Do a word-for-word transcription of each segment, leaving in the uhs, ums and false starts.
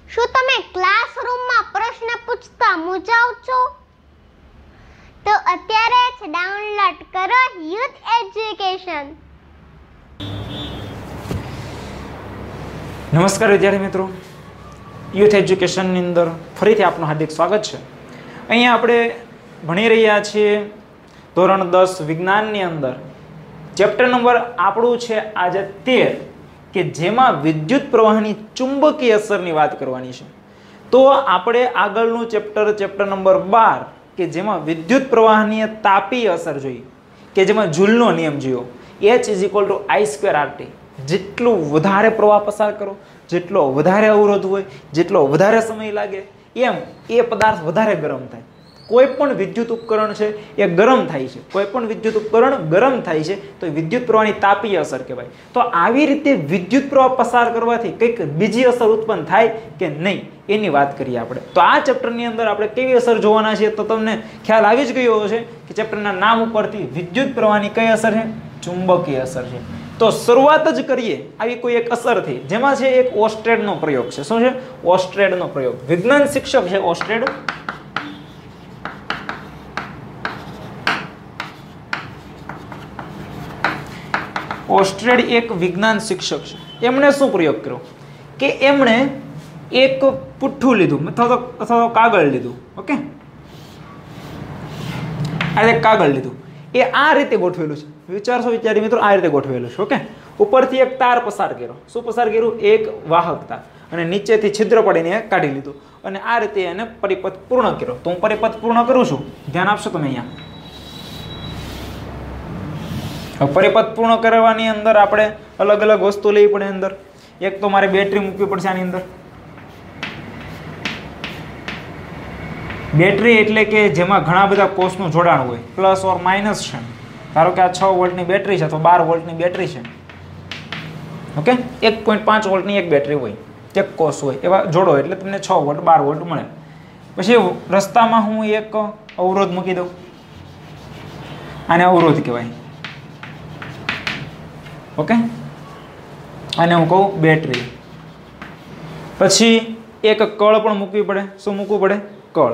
શું તમે ક્લાસરૂમમાં પ્રશ્ન પૂછતા મૂંઝાવ છો? તો અત્યારે જ ડાઉનલોડ કરો યુથ એજ્યુકેશન. નમસ્કાર વિદ્યાર્થી મિત્રો, યુથ એજ્યુકેશનની અંદર ફરીથી આપનું હાર્દિક સ્વાગત છે. અહીંયા આપણે ભણી રહ્યા છીએ ધોરણ દસ વિજ્ઞાનની અંદર ચેપ્ટર નંબર આપણું છે આજે તેર, કે જેમાં વિદ્યુત પ્રવાહની ચુંબકીય અસરની વાત કરવાની છે. તો આપણે આગળનું ચેપ્ટર ચેપ્ટર નંબર બાર, કે જેમાં વિદ્યુત પ્રવાહની તાપીય અસર જોઈ, કે જેમાં જૂલનો નિયમ જોયો, H is equal to I square R T. જેટલું વધારે પ્રવાહ પસાર કરો, જેટલો વધારે અવરોધ હોય, જેટલો વધારે સમય લાગે, એમ એ પદાર્થ વધારે ગરમ થાય. કોઈ પણ વિદ્યુત ઉપકરણ છે એ ગરમ થાય છે, કોઈ પણ વિદ્યુત ઉપકરણ ગરમ થાય છે તો એ વિદ્યુત પ્રવાહની તાપીય અસર કહેવાય. તો આવી રીતે વિદ્યુત પ્રવાહ પસાર કરવાથી કંઈક બીજી અસર ઉત્પન્ન થાય કે નહીં એની વાત કરીએ આપણે. તો આ ચેપ્ટરની અંદર આપણે કેવી અસર જોવાના છે તો તમને ખ્યાલ આવી જ ગયો હશે કે ચેપ્ટરના નામ ઉપરથી વિદ્યુત પ્રવાહની કઈ અસર છે? ચુંબકીય અસર છે. તો શરૂઆત જ કરીએ આવી કોઈ એક અસરથી, જેમાં છે એક ઓસ્ટ્રેડનો પ્રયોગ છે. શું છે? ઓસ્ટ્રેડનો પ્રયોગ. વિજ્ઞાન શિક્ષક છે ઓસ્ટ્રેડ. ઓસ્ટ્રેડ એક વિજ્ઞાન શિક્ષક છે. એમણે શું પ્રયોગ કર્યો કે એમણે એક પુઠ્ઠું લીધું અથવા તો અથવા તો કાગળ લીધું. ઓકે, આ એક કાગળ લીધું, એ આ રીતે ગોઠવેલું છે. વિચારશો વિચારી મિત્રો, આ રીતે ગોઠવેલું છે. ઓકે, ઉપરથી એક તાર પસાર કર્યો. શું પસાર કર્યું? એક વાહક તાર. અને નીચેથી છિદ્ર પડીને કાઢી લીધું અને આ રીતે એને પરિપથ પૂર્ણ કર્યો. તો હું પરિપથ પૂર્ણ કરું છું, ધ્યાન આપશો તમે અહીંયા. પરિપથ પૂર્ણ કરવાની અંદર આપણે અલગ અલગ વસ્તુ લેવી પડે. અંદર એક તો મારે બેટરી મૂકવી પડશે આની અંદર. બેટરી એટલે કે જેમાં ઘણા બધા કોષનું જોડાણ હોય, પ્લસ ઓર માઇનસ છે. ધારો કે આ છ વોલ્ટની બેટરી છે અથવા બાર વોલ્ટની બેટરી છે. ઓકે, એક પોઈન્ટ પાંચ વોલ્ટની એક બેટરી હોય, એક કોષ હોય, એવા જોડો એટલે તમને છ વોલ્ટ બાર વોલ્ટ મળે. પછી રસ્તામાં હું એક અવરોધ મૂકી દઉં, આને અવરોધ કહેવાય. ઓકે, અને હું કહું બેટરી. પછી એક કળ પણ મૂકવી પડે. શું મૂકવું પડે? કળ.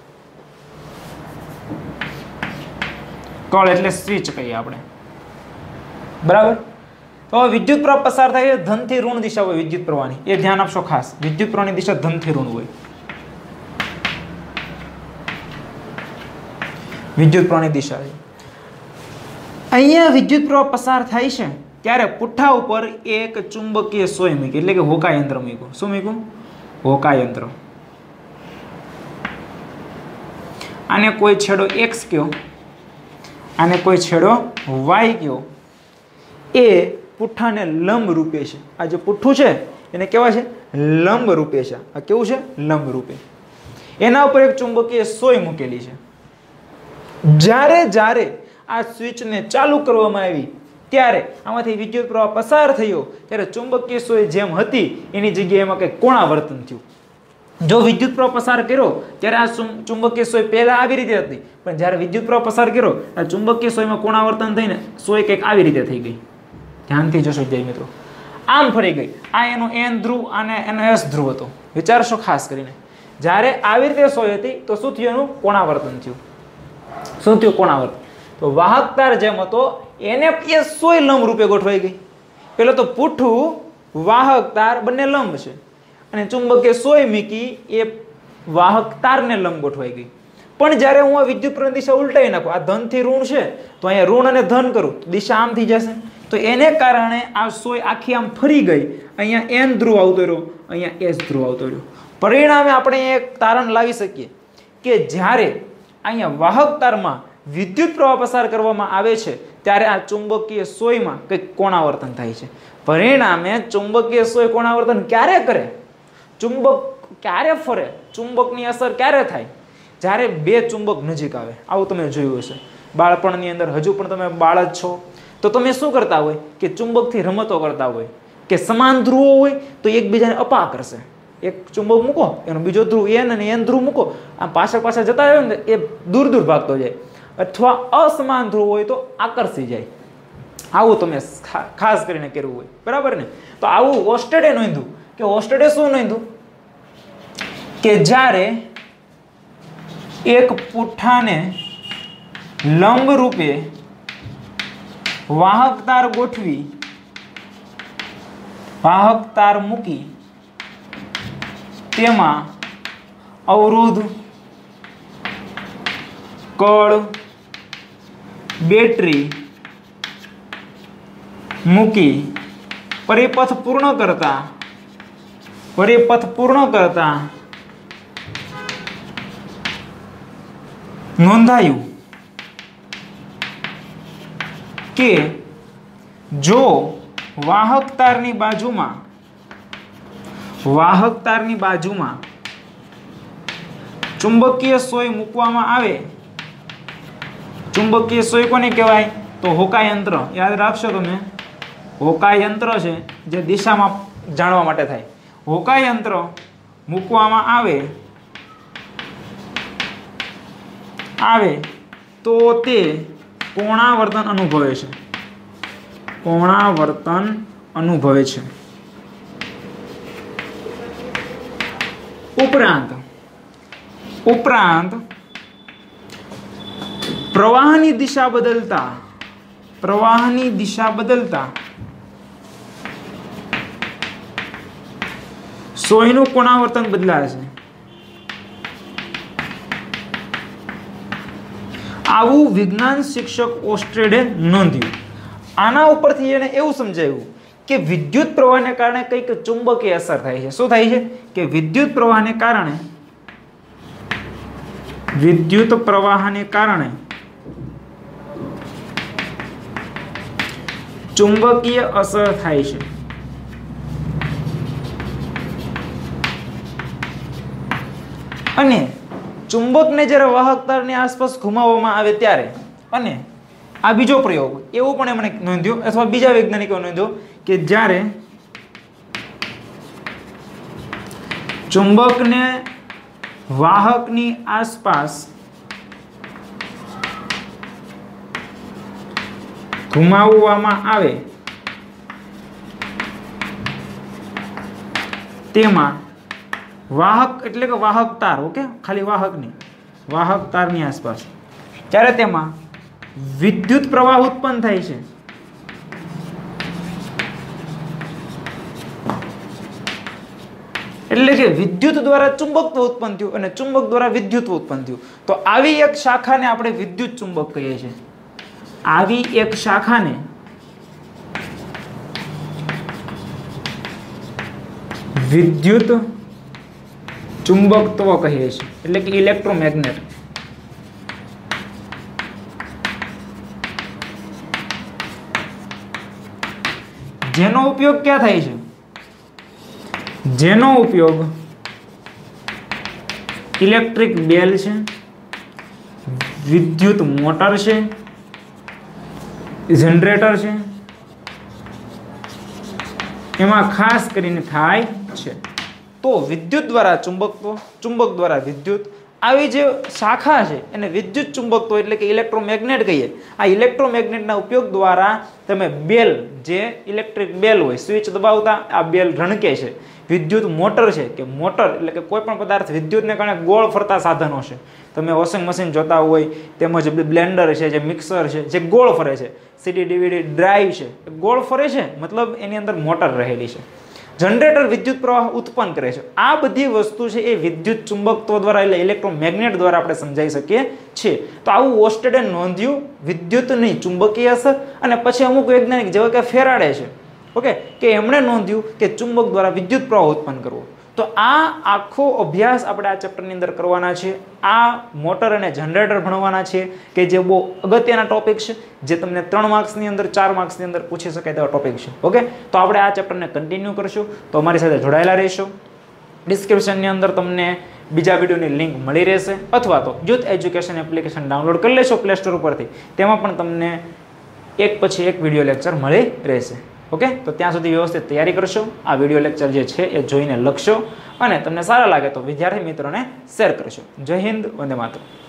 કળ એટલે સ્વિચ કહીએ આપણે, બરાબર. તો વિદ્યુત પ્રવાહ પસાર થાય ધનથી ઋણ દિશા હોય વિદ્યુત પ્રવાહની, એ ધ્યાન આપશો ખાસ. વિદ્યુત પ્રવાહની દિશા ધનથી ઋણ હોય. વિદ્યુત પ્રવાહની દિશા અહીંયા વિદ્યુત પ્રવાહ પસાર થાય છે ત્યારે પુઠ્ઠા ઉપર એક ચુંબકીય સોય મૂકી, એટલે કે હોકા યંત્ર મૂક્યું. શું મૂક્યું? હોકા યંત્ર. આને કોઈ છેડો એક્સ કયો, આને કોઈ છેડો વાય કયો. એ પુઠ્ઠાને લંબ રૂપે છે. આ જે પુઠ્ઠું છે એને કેવા છે? લંબ રૂપે છે. આ કેવું છે? લંબ રૂપે. એના ઉપર એક ચુંબકીય સોય મૂકેલી છે. જ્યારે જ્યારે આ સ્વિચને ચાલુ કરવામાં આવી ત્યારે આમાંથી વિદ્યુત પ્રવાહ પસાર થયો ત્યારે ચુંબકીય સોય જેમ હતી એની જગ્યાએ એમાં કંઈક કોણાવર્તન થયું. જો વિદ્યુત પ્રવાહ પસાર કર્યો ત્યારે આ ચુંબકીય સોય પહેલા આવી રીતે હતી, પણ જ્યારે વિદ્યુત પ્રવાહ પસાર કર્યો આ ચુંબકીય સોયમાં કોણાવર્તન થઈને સોય કંઈક આવી રીતે થઈ ગઈ. ધ્યાનથી જોશો વિદ્યાર્થી મિત્રો, આમ ફરી ગઈ. આ એનો એન ધ્રુવ અને એનો એસ ધ્રુવ હતો. વિચારશો ખાસ કરીને, જ્યારે આવી રીતે સોય હતી તો શું થયું? એનું કોણાવર્તન થયું. શું થયું? કોણાવર્તન. તો વાહક તાર જેમ હતો એને એ સોય લંબ રૂપે ગોઠવાઈ ગઈ. પેલો તો પુઠ્ઠું, વાહક તાર બંને લંબ છે, અને ચુંબકીય સોય મૂકી એ વાહક તારને લંબ ગોઠવાઈ ગઈ. પણ જ્યારે હું આ વિદ્યુત પ્રવાહની દિશા ઉલટાવી નાખું, આ ધનથી ઋણ છે તો અહીંયા ઋણ અને ધન કરું, દિશા આમ થઈ જશે. તો એને કારણે આ સોય આખી આમ ફરી ગઈ. અહીંયા એન ધ્રુવ આવતો રહ્યો, અહીંયા એસ ધ્રુવ આવતો રહ્યો. પરિણામે આપણે એક તારણ લાવી શકીએ કે જ્યારે અહીંયા વાહક તારમાં વિદ્યુત પ્રવાહ પસાર કરવામાં આવે છે ત્યારે આ ચુંબકીય સોયમાં કંઈક કોણાવર્તન થાય છે. પરિણામે ચુંબકીય સોય કોણાવર્તન ક્યારે કરે? ચુંબક ક્યારે ફરે? ચુંબકની અસર ક્યારે થાય? જ્યારે બે ચુંબક નજીક આવે. આવું તમે જોયું હશે બાળપણની અંદર. હજુ પણ તમે બાળ જ છો તો તમે શું કરતા હોય કે ચુંબકથી રમતો કરતા હોય કે સમાન ધ્રુવો હોય તો એકબીજાને અપા કરશે. એક ચુંબક મૂકો, એનો બીજો ધ્રુવ એન અને એન ધ્રુવ મૂકો, આમ પાછળ પાછળ જતા હોય ને એ દૂર દૂર ભાગતો જાય. અથવા અસમાન ધ્રુવ હોય તો આકર્ષી જાય. આવું તમે ખાસ કરીને કર્યું હોય, બરાબર ને? તો આવું ઓસ્ટ્રેડે નોંધ્યું કે ઓસ્ટ્રેડે શું નોંધ્યું કે જ્યારે એક પુઠ્ઠાને લંબ રૂપે વાહક તાર ગોઠવી વાહક તાર મૂકી તેમાં અવરોધ, કળ, બેટરી મૂકી પરિપથ પૂર્ણ કરતા પરિપથ પૂર્ણ કરતા નોંધાયું કે જો વાહક તારની બાજુમાં વાહક તારની બાજુમાં ચુંબકીય સોય મૂકવામાં આવે, ચુંબકીય સોય કોને કહેવાય? તો હોકા યંત્ર. યાદ રાખશો તમે, હોકા યંત્ર છે જે દિશામાં જાણવા માટે થાય. હોકા યંત્ર મૂકવામાં આવે આવે તો તે કોણાવર્તન અનુભવે છે કોણાવર્તન અનુભવે છે ઉપરાંત ઉપરાંત પ્રવાહની દિશા બદલતા પ્રવાહની દિશા બદલતા સોયનું કોણાવર્તન બદલાય છે. આવું વિજ્ઞાન શિક્ષક ઓસ્ટ્રેડે નોંધ્યું. આના ઉપરથી એને એવું સમજાયું કે વિદ્યુત પ્રવાહને કારણે કંઈક ચુંબકીય અસર થાય છે. શું થાય છે? કે વિદ્યુત પ્રવાહને કારણે વિદ્યુત પ્રવાહને કારણે ચુંબકીય અસર થાય છે. અને ચુંબકને જ્યારે વાહક તારની આસપાસ ઘુમાવવામાં આવે ત્યારે, અને આ બીજો પ્રયોગ એવું પણ એમણે નોંધ્યો અથવા બીજા વૈજ્ઞાનિકો નોંધ્યો કે જ્યારે ચુંબકને વાહકની આસપાસ ઘુમાવવામાં આવે તેમાં વાહક એટલે કે વાહક તાર, ઓકે, ખાલી વાહકની વાહક તારની આસપાસ ત્યારે તેમાં વિદ્યુત પ્રવાહ ઉત્પન્ન થાય છે. એટલે કે વિદ્યુત દ્વારા ચુંબકત્વ ઉત્પન્ન થયું અને ચુંબક દ્વારા વિદ્યુત ઉત્પન્ન થયું. તો આવી એક શાખાને આપણે વિદ્યુત ચુંબક કહીએ છીએ. આવી એક શાખાને વિદ્યુત ચુંબકત્વ કહીએ છીએ, એટલે કે ઇલેક્ટ્રોમેગ્નેટ. જેનો ઉપયોગ ક્યાં થાય છે? જેનો ઉપયોગ ઇલેક્ટ્રિક બેલ છે, વિદ્યુત મોટર છે, જનરેટર છે, એમાં ખાસ કરીને થાય છે. તો વિદ્યુત દ્વારા ચુંબકત્વ, ચુંબક દ્વારા વિદ્યુત, આવી જે શાખા છે એને વિદ્યુત ચુંબકત્વ એટલે કે ઇલેક્ટ્રોમેગ્નેટ કહીએ. આ ઇલેક્ટ્રોમેગ્નેટના ઉપયોગ દ્વારા તમે બેલ, જે ઇલેક્ટ્રિક બેલ હોય, સ્વિચ દબાવતા આ બેલ રણકે છે. વિદ્યુત મોટર છે કે મોટર એટલે કે કોઈ પણ પદાર્થ વિદ્યુતને કારણે ગોળ ફરતા સાધનો છે. તમે વોશિંગ મશીન જોતા હોય, તેમજ બ્લેન્ડર છે, જે મિક્સર છે, જે ગોળ ફરે છે. સીડી ડીવીડી ડ્રાઈવ છે, ગોળ ફરે છે, મતલબ એની અંદર મોટર રહેલી છે. જનરેટર વિદ્યુત પ્રવાહ ઉત્પન્ન કરે છે. આ બધી વસ્તુ છે એ વિદ્યુત ચુંબકત્વ દ્વારા એટલે ઇલેક્ટ્રોમેગ્નેટ દ્વારા આપણે સમજાઈ શકીએ છીએ. તો આવું ઓસ્ટેડે નોંધ્યું વિદ્યુતની ચુંબકીય અસર. અને પછી અમુક વૈજ્ઞાનિક જેવા કે ફેરાડે છે, ઓકે, કે એમણે નોંધ્યું કે ચુંબક દ્વારા વિદ્યુત પ્રવાહ ઉત્પન્ન કરવો. તો આ આખો અભ્યાસ આપણે આ ચેપ્ટરની અંદર કરવાના છે. આ મોટર અને જનરેટર ભણવાના છે કે જે બહુ અગત્યના ટોપિક છે, જે તમને ત્રણ માર્ક્સની અંદર, ચાર માર્ક્સની અંદર પૂછી શકાય તેવા ટોપિક છે. ઓકે, તો આપણે આ ચેપ્ટરને કન્ટિન્યુ કરશું. તો અમારી સાથે જોડાયેલા રહેશો. ડિસ્ક્રિપ્શનની અંદર તમને બીજા વિડીયોની લિંક મળી રહેશે, અથવા તો યુથ એજ્યુકેશન એપ્લિકેશન ડાઉનલોડ કરી લેશો પ્લે સ્ટોર ઉપરથી. તેમાં પણ તમને એક પછી એક વિડીયો લેક્ચર મળી રહેશે. ઓકે, તો ત્યાં સુધી વ્યવસ્થિત તૈયારી કરશો. આ વિડીયો લેક્ચર જે છે એ જોઈને લખશો અને તમને સારા લાગે તો વિદ્યાર્થી મિત્રોને શેર કરશો. જય હિન્દ, વંદે માતરમ.